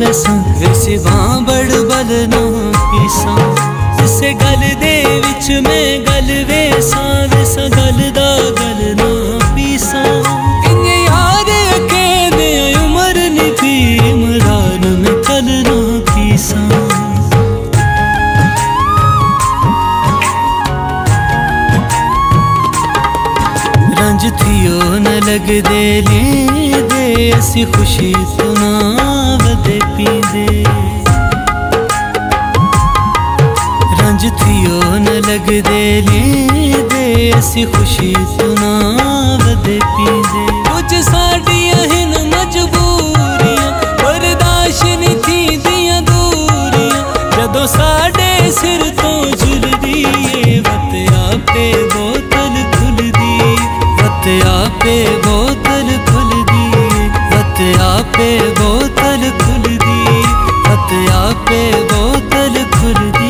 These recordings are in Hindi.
दसा वैसे बां बड़ बल ना पीसा जिसे गल दे विच मैं गल वेसा वैसा गल दा गल ना पीसा इन्ने यार अकेले उमर नी पी मरान में कल ना पीसा रंज थियो न लग दे ले दे ऐसी खुशी तो ना वदे पींदे रंज थियो न लग दे ले दे ऐसी खुशी तो ना वदे पींदे कुछ साडियां हिन मजबूरियां बर्दाश्त नहीं थी दियां दूरियां जदों साडे सिर तो झुलदी वत आपे बोतल खुलदी वत आपे बोतल खुलदी वत आपे बोतल खुलदी वत आपे बोतल खुलदी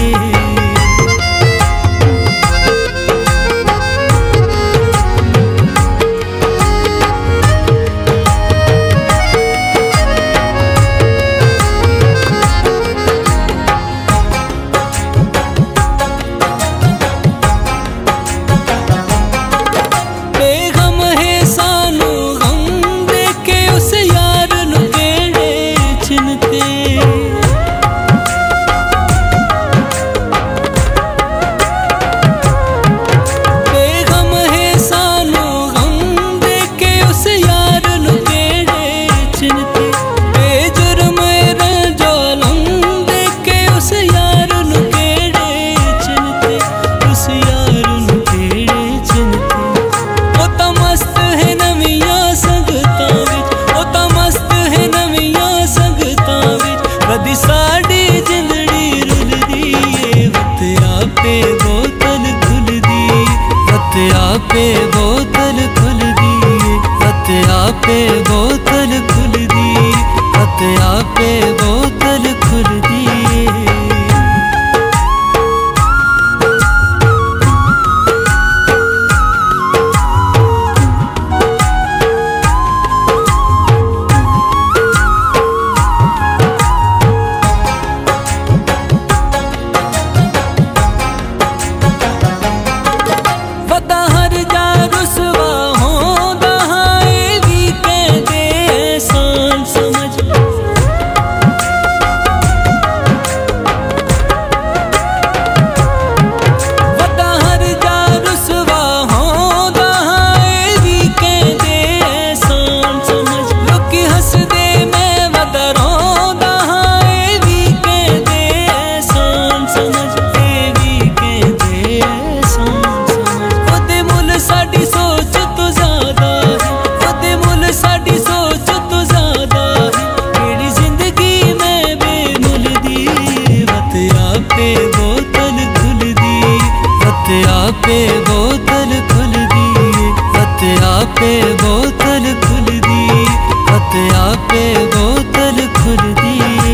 आपे बोतल खुलदी वत आपे बोतल खुलदी वत आपे बोतल खुलदी आपे बोतल खुलदी वत आपे बोतल खुलदी वत आपे बोतल खुलदी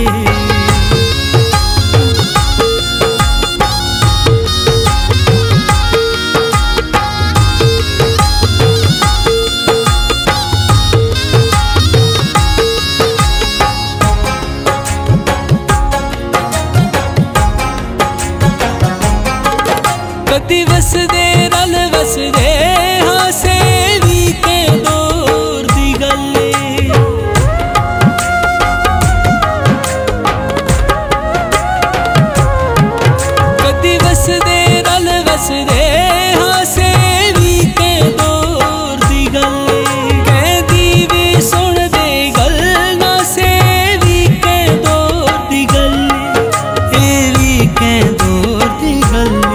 कदी वसदे रल वसदे हासे भी के दूर दी गल्ले कदी वसदे रल वसदे हासे भी के दूर दी गल्ले कहदी भी सुन दे गल ना से भी के दूर दी गल्ले ए भी के दूर दी गल्ले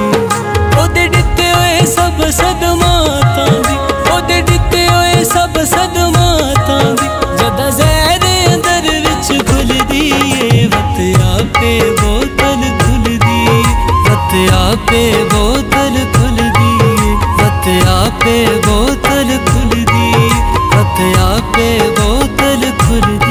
सब सदमाता दी ओदे दिते होए सब सदमाता दी जदा जहर अंदर विच घुलदी वत आपे बोतल खुलदी वत आपे बोतल खुलदी वत आपे बोतल खुलदी वत आपे बोतल खुलदी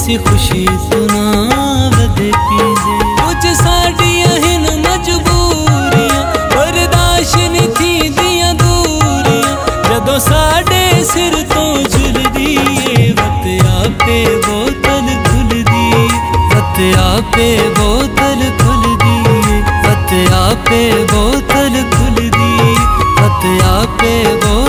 सी खुशी तू ना वधे पींदे। कुछ साडियां हिन मजबूरियां बर्दाश्त नहीं थी दियां दूरियां, जदों साडे सिर तो झुलदी ए वत आपे बोतल खुलदी, वत आपे बोतल खुलदी, वत आपे बोतल खुलदी, वत आपे बोतल